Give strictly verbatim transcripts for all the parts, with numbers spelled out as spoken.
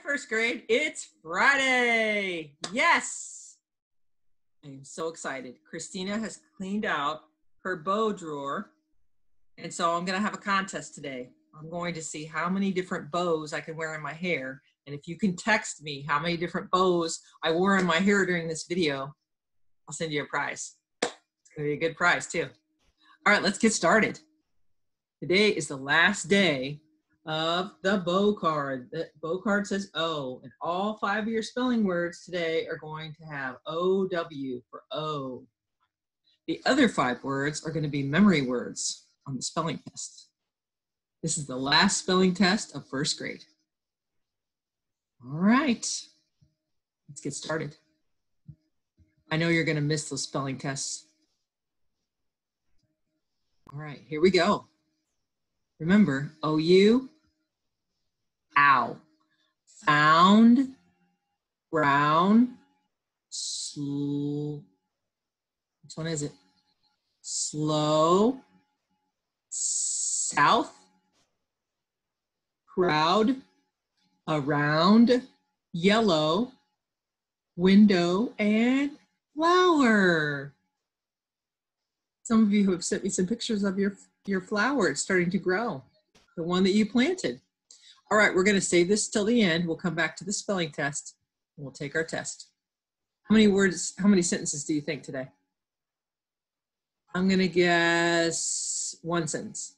first grade. It's Friday. Yes. I'm so excited. Christina has cleaned out her bow drawer. And so I'm going to have a contest today. I'm going to see how many different bows I can wear in my hair. And if you can text me how many different bows I wore in my hair during this video, I'll send you a prize. It's going to be a good prize too. All right, let's get started. Today is the last day of the bow card. The bow card says O, and all five of your spelling words today are going to have O W for O. The other five words are going to be memory words on the spelling test. This is the last spelling test of first grade. All right, let's get started. I know you're going to miss those spelling tests. All right, here we go. Remember, O U, ow, found, brown, sl, which one is it? Slow, south, crowd, around, yellow, window, and flower. Some of you have sent me some pictures of your, your flower starting to grow, the one that you planted. All right, we're going to save this till the end. We'll come back to the spelling test, and we'll take our test. How many words, how many sentences do you think today? I'm going to guess one sentence.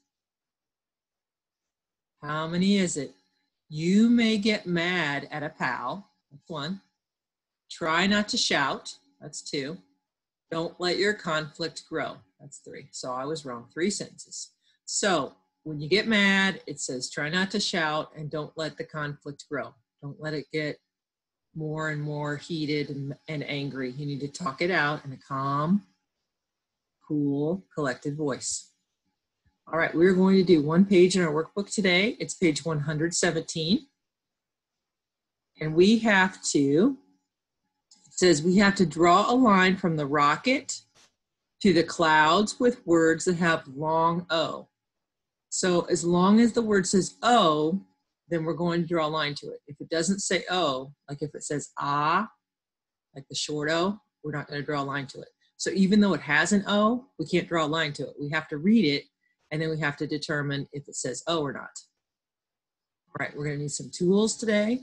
How many is it? You may get mad at a pal. That's one. Try not to shout. That's two. Don't let your conflict grow. That's three. So I was wrong. Three sentences. So when you get mad, it says try not to shout and don't let the conflict grow. Don't let it get more and more heated and, and angry. You need to talk it out in a calm, cool, collected voice. All right, we're going to do one page in our workbook today. It's page one hundred seventeen. And we have to, it says we have to draw a line from the rocket to the clouds with words that have long O. So as long as the word says O, then we're going to draw a line to it. If it doesn't say O, like if it says ah, like the short O, we're not going to draw a line to it. So even though it has an O, we can't draw a line to it. We have to read it, and then we have to determine if it says O or not. All right, we're going to need some tools today.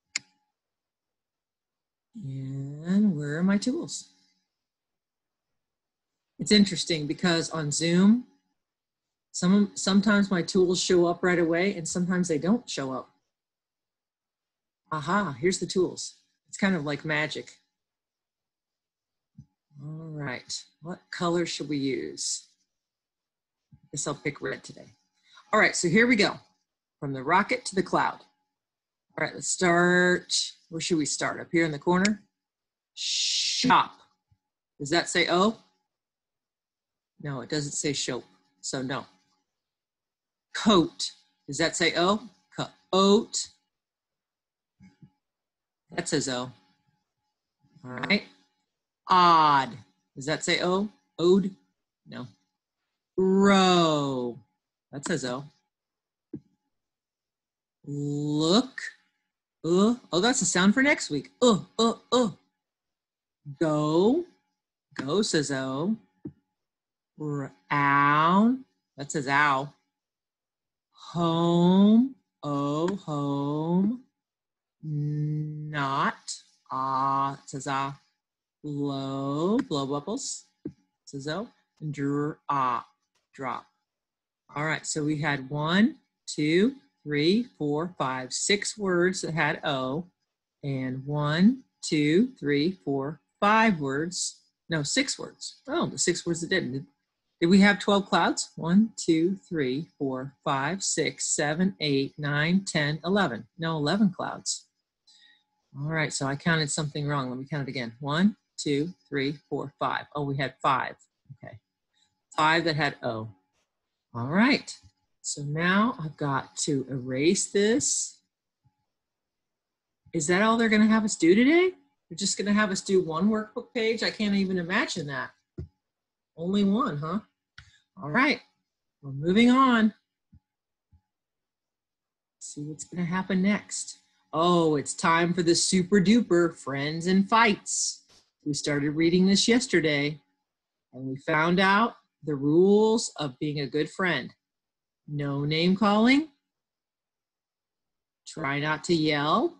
And where are my tools? It's interesting because on Zoom, some, sometimes my tools show up right away and sometimes they don't show up. Aha, here's the tools. It's kind of like magic. All right, what color should we use? I guess I'll pick red today. All right, so here we go. From the rocket to the cloud. All right, let's start. Where should we start? Up here in the corner? Shop. Does that say O? No, it doesn't say shop, so no. Coat. Does that say O? Coat. That says O. All right. Odd. Does that say O? Ode? No. Row. That says O. Look. Uh, oh, that's a sound for next week. Uh, uh, uh. Go. Go says O. Ow. That says ow. Home. Oh, home. Not. Ah. It says ah. Blow. Blow bubbles. It says O. Drop. Drop. All right, so we had one, two, three, four, five, six words that had O, and one, two, three, four, five words. No, six words. Oh, the six words that didn't. Did, did we have twelve clouds? One, two, three, four, five, six, seven, eight, nine, ten, eleven. No, eleven clouds. All right, so I counted something wrong. Let me count it again. One, two, three, four, five. Oh, we had five. Okay. Five that had O. All right. So now I've got to erase this. Is that all they're going to have us do today? They're just going to have us do one workbook page? I can't even imagine that. Only one, huh? All right. We're moving on. Let's see what's going to happen next. Oh, it's time for the super duper Friends and Fights. We started reading this yesterday and we found out the rules of being a good friend. No name calling. Try not to yell.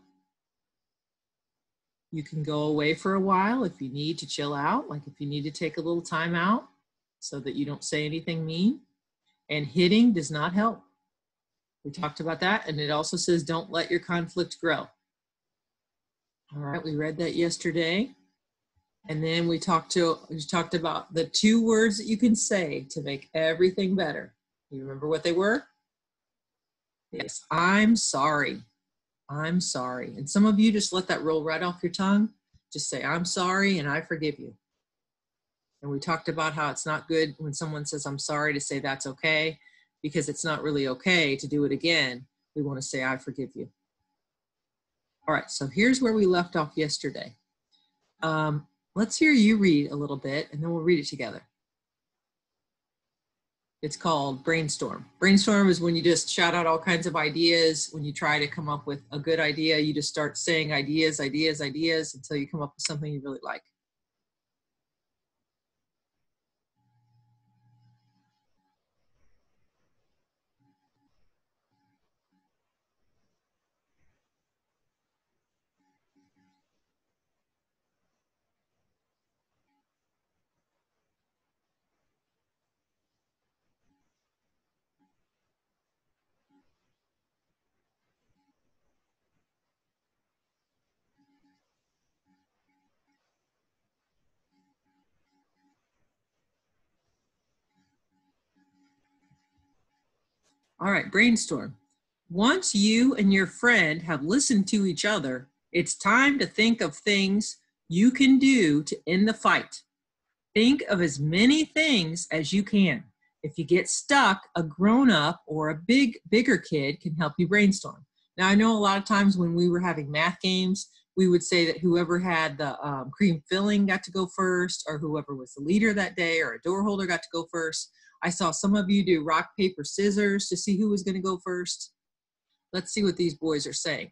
You can go away for a while if you need to chill out, like if you need to take a little time out so that you don't say anything mean. And hitting does not help. We talked about that, and it also says don't let your conflict grow. All right, we read that yesterday. And then we talked to we talked about the two words that you can say to make everything better. You remember what they were? Yes, I'm sorry. I'm sorry. And some of you just let that roll right off your tongue. Just say, I'm sorry and I forgive you. And we talked about how it's not good when someone says, I'm sorry, to say that's okay, because it's not really okay to do it again. We want to say, I forgive you. All right, so here's where we left off yesterday. Um, let's hear you read a little bit and then we'll read it together. It's called brainstorm. Brainstorm is when you just shout out all kinds of ideas. When you try to come up with a good idea, you just start saying ideas, ideas, ideas until you come up with something you really like. All right, brainstorm. Once you and your friend have listened to each other, it's time to think of things you can do to end the fight. Think of as many things as you can. If you get stuck, a grown-up or a big, bigger kid can help you brainstorm. Now, I know a lot of times when we were having math games, we would say that whoever had the um, cream filling got to go first, or whoever was the leader that day, or a door holder got to go first. I saw some of you do rock, paper, scissors to see who was going to go first. Let's see what these boys are saying.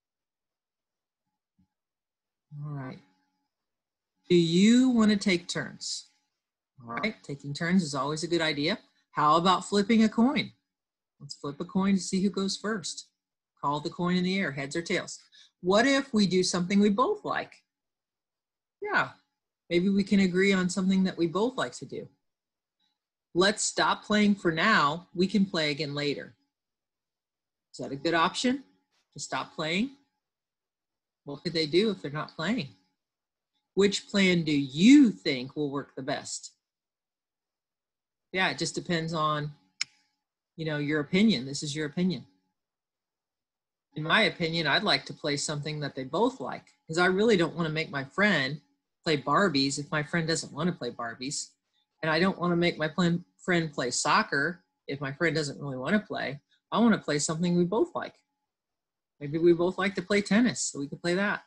All right. Do you want to take turns? All right, taking turns is always a good idea. How about flipping a coin? Let's flip a coin to see who goes first. Call the coin in the air, heads or tails. What if we do something we both like? Yeah, maybe we can agree on something that we both like to do. Let's stop playing for now. We can play again later. Is that a good option, to stop playing? What could they do if they're not playing? Which plan do you think will work the best? Yeah, it just depends on, you know, your opinion. This is your opinion. In my opinion, I'd like to play something that they both like, because I really don't want to make my friend play Barbies if my friend doesn't want to play Barbies. And I don't want to make my friend play soccer if my friend doesn't really want to play. I want to play something we both like. Maybe we both like to play tennis, so we could play that.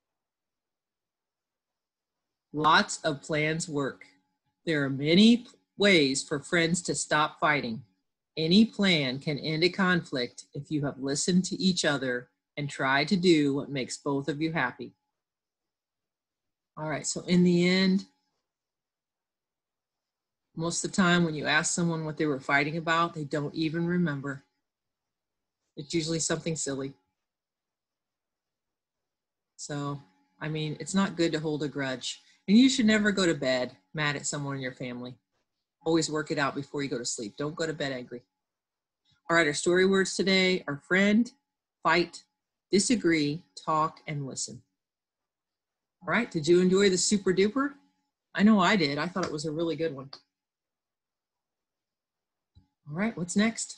Lots of plans work. There are many ways for friends to stop fighting. Any plan can end a conflict if you have listened to each other and tried to do what makes both of you happy. All right, so in the end, most of the time when you ask someone what they were fighting about, they don't even remember. It's usually something silly. So, I mean, it's not good to hold a grudge. And you should never go to bed mad at someone in your family. Always work it out before you go to sleep. Don't go to bed angry. All right, our story words today are friend, fight, disagree, talk, and listen. All right, did you enjoy the super duper? I know I did. I thought it was a really good one. All right, what's next?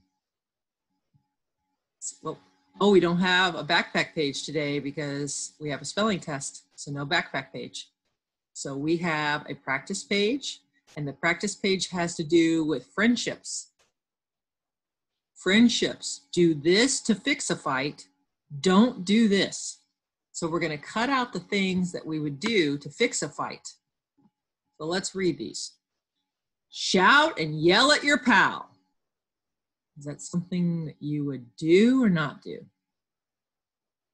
Well, oh, we don't have a backpack page today because we have a spelling test, so no backpack page. So we have a practice page, and the practice page has to do with friendships. Friendships. Do this to fix a fight. Don't do this. So we're going to cut out the things that we would do to fix a fight. So let's read these. Shout and yell at your pal. Is that something that you would do or not do?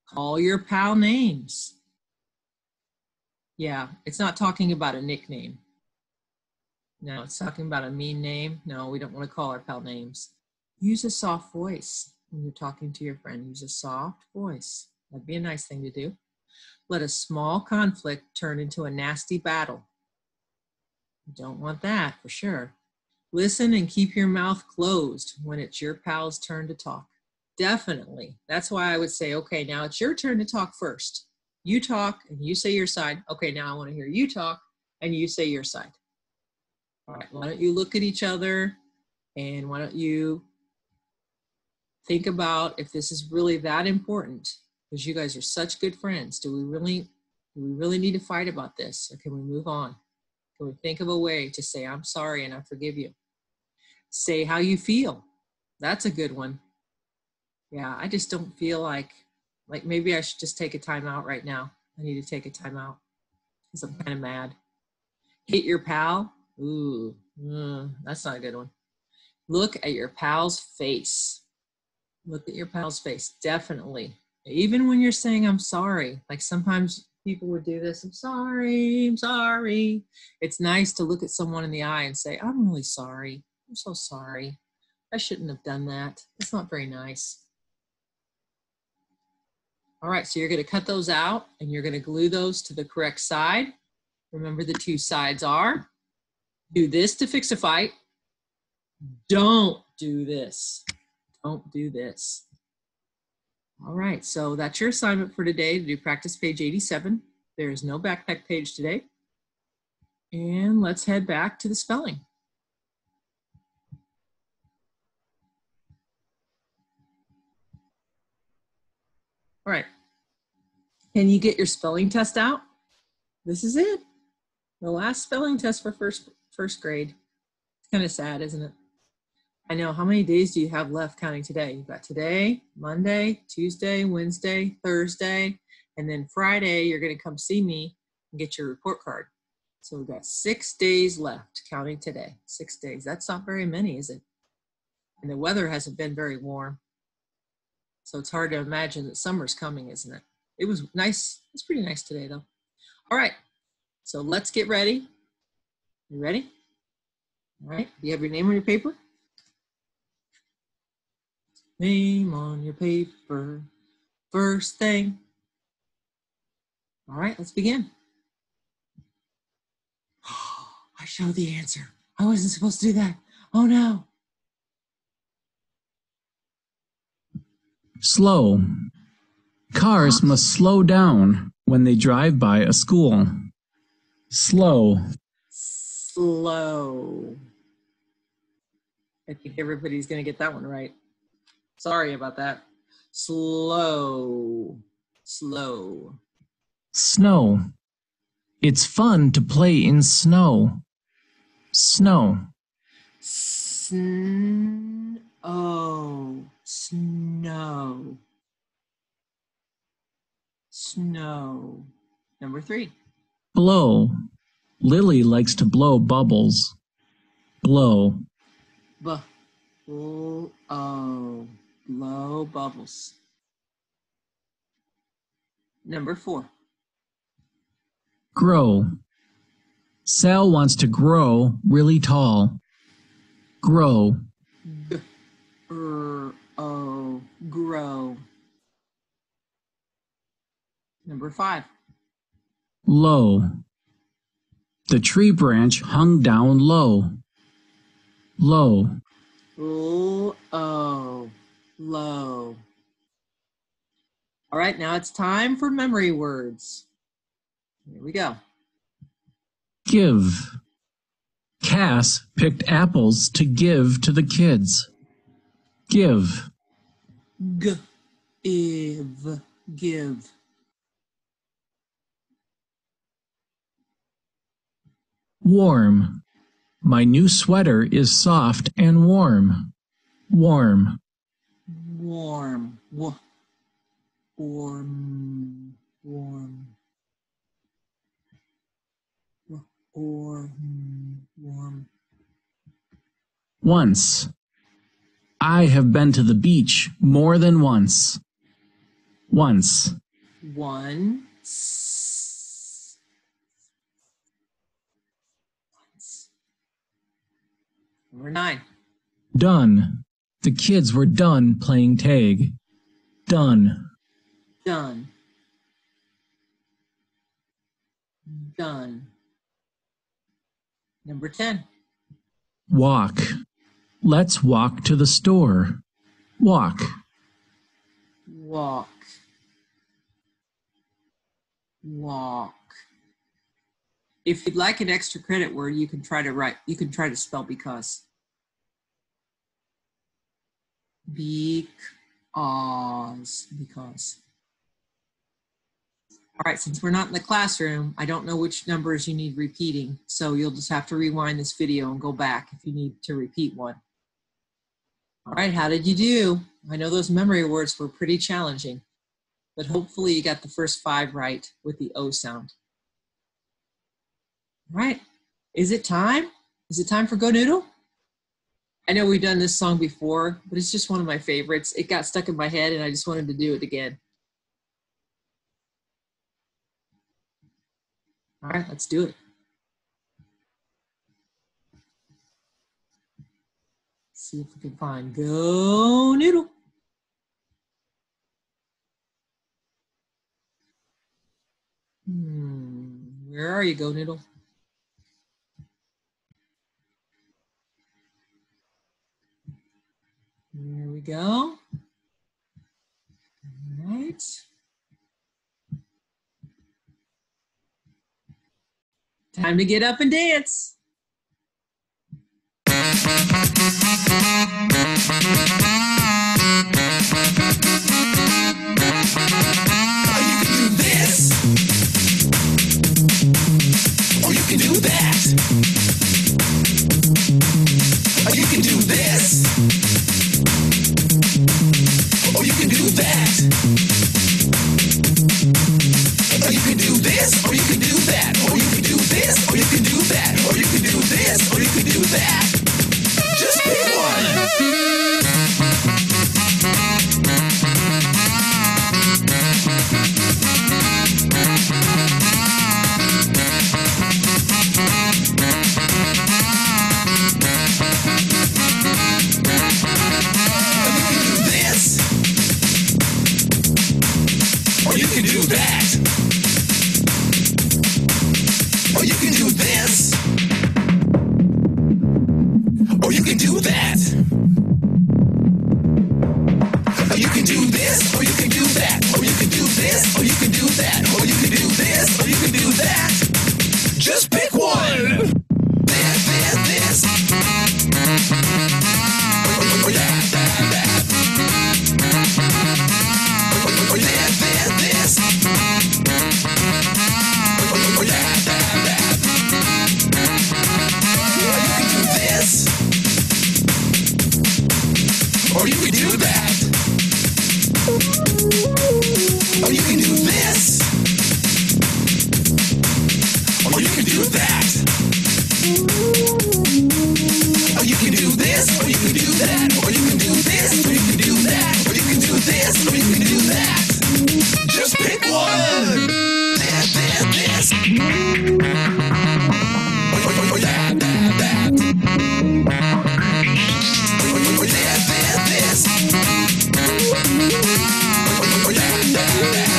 Call your pal names. Yeah, it's not talking about a nickname. No, it's talking about a mean name. No, we don't want to call our pal names. Use a soft voice when you're talking to your friend. Use a soft voice. That'd be a nice thing to do. Let a small conflict turn into a nasty battle. You don't want that for sure. Listen and keep your mouth closed when it's your pal's turn to talk. Definitely. That's why I would say, okay, now it's your turn to talk first. You talk and you say your side. Okay, now I want to hear you talk and you say your side. All right, why don't you look at each other and why don't you think about if this is really that important, because you guys are such good friends. Do we really, do we really need to fight about this, or can we move on? Can we think of a way to say, I'm sorry and I forgive you? Say how you feel. That's a good one. Yeah, I just don't feel like, like maybe I should just take a time out right now. I need to take a time out because I'm kind of mad. Hit your pal. Ooh, mm, that's not a good one. Look at your pal's face. Look at your pal's face, definitely. Even when you're saying, I'm sorry, like sometimes people would do this, I'm sorry, I'm sorry. It's nice to look at someone in the eye and say, I'm really sorry. I'm so sorry. I shouldn't have done that. That's not very nice. All right, so you're gonna cut those out and you're gonna glue those to the correct side. Remember the two sides are, do this to fix a fight. Don't do this. Don't do this. All right, so that's your assignment for today, to do practice page eighty-seven. There is no backpack page today. And let's head back to the spelling. All right, can you get your spelling test out? This is it. The last spelling test for first, first grade. It's kind of sad, isn't it? I know. How many days do you have left counting today? You've got today, Monday, Tuesday, Wednesday, Thursday, and then Friday, you're going to come see me and get your report card. So we've got six days left counting today. Six days. That's not very many, is it? And the weather hasn't been very warm. So it's hard to imagine that summer's coming, isn't it? It was nice. It's pretty nice today, though. All right. So let's get ready. You ready? All right. Do you have your name on your paper? Name on your paper. First thing. All right, let's begin. I showed the answer. I wasn't supposed to do that. Oh no. Slow. Cars must slow down when they drive by a school. Slow. Slow. I think everybody's going to get that one right. Sorry about that. Slow. Slow. Snow. It's fun to play in snow. Snow. Sn oh. Snow. Snow. Number three. Blow. Lily likes to blow bubbles. Blow. B. L O. Blow bubbles. Number four. Grow. Sal wants to grow really tall. Grow. G. R. O. Grow. Number five. Low. The tree branch hung down low. Low. L O. Low. All right, now it's time for memory words. Here we go. Give. Cass picked apples to give to the kids. Give. G. Iv. Give. Warm. My new sweater is soft and warm. Warm. Warm. W. Warm. Warm. Warm. Warm. Once. I have been to the beach more than once. Once. One. Number nine. Done. The kids were done playing tag. Done. Done. Done. Number ten. Walk. Let's walk to the store. Walk. Walk. Walk. If you'd like an extra credit word, you can try to write, you can try to spell because. Because. Because. All right, since we're not in the classroom, I don't know which numbers you need repeating, so you'll just have to rewind this video and go back if you need to repeat one. All right, how did you do? I know those memory words were pretty challenging, but hopefully you got the first five right with the O sound. All right, is it time? Is it time for Go Noodle? I know we've done this song before, but it's just one of my favorites. It got stuck in my head and I just wanted to do it again. All right, let's do it. See if we can find Go Noodle. Hmm, where are you, Go Noodle? There we go. All right. Time to get up and dance. Oh, you can do this, or you can do that. Oh, you can do this, or you can do that. Oh, you can do this, or you can do that. Or you can do this, or you can do that. Or you can do this, or you can do that. Just pick one. Or you can do that. Or you can do this. Or you can do that. Or you can do this, or you can do that. Or you can do this, or you can do that. Or you can do this, or you can do that. Just pick one. This, this, this. Or that, that, that. Or this, this, this. Or that, that, that. Or you can do this. Or you can do that. Or you can do this. Or you can do that. Or you can do this, or you can do that. Or you can do this, or you can do that. Or you can do this, or you can do that. Just pick one. This, this, this. Or, or, or that, that, that. Or, or, or this, this, this. Or, or, or that, that, that.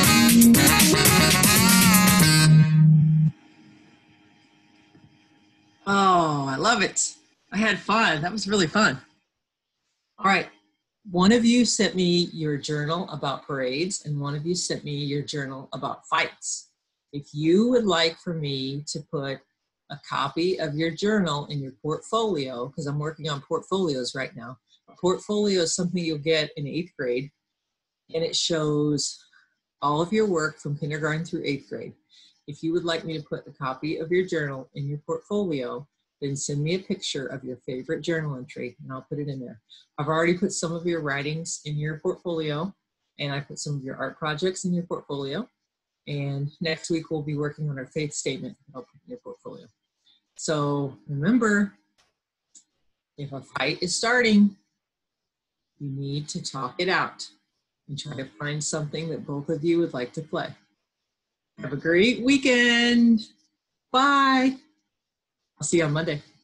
Oh, I love it. I had fun. That was really fun. All right. One of you sent me your journal about parades, and one of you sent me your journal about fights. If you would like for me to put a copy of your journal in your portfolio, because I'm working on portfolios right now. A portfolio is something you'll get in eighth grade, and it shows all of your work from kindergarten through eighth grade. If you would like me to put a copy of your journal in your portfolio, then send me a picture of your favorite journal entry and I'll put it in there. I've already put some of your writings in your portfolio, and I put some of your art projects in your portfolio. And next week we'll be working on our faith statement that I'll put in your portfolio. So remember, if a fight is starting, you need to talk it out. and try to find something that both of you would like to play. Have a great weekend. Bye. I'll see you on Monday.